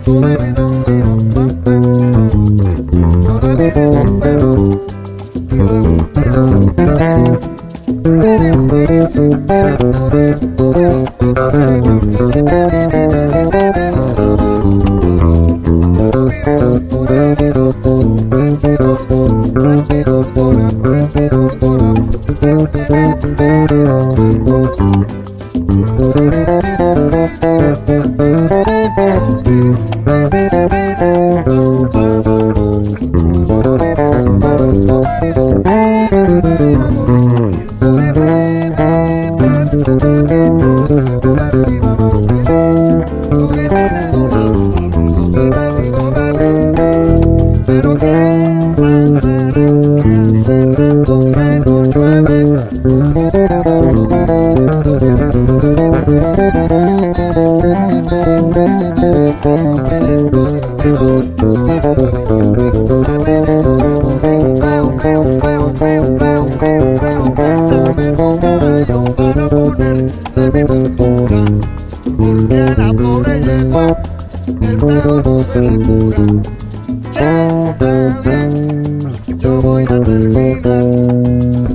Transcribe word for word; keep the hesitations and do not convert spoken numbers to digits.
Porque a la pobre yegua el carro no se le pudo. Ya está, yo voy a terminar.